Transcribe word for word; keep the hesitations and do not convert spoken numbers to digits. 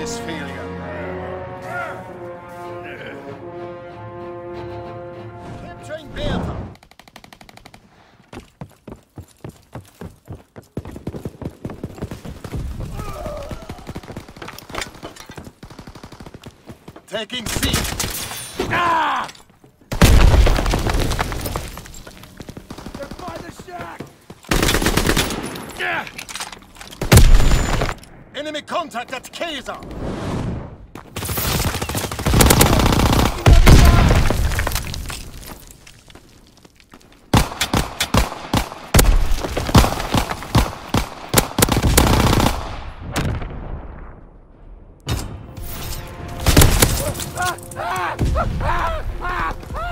this failure. Capturing Bertha. Taking C. Ah! They're by the shack! Yeah! Enemy contact at Kaiser! Ah! Ah! Ah! Ah!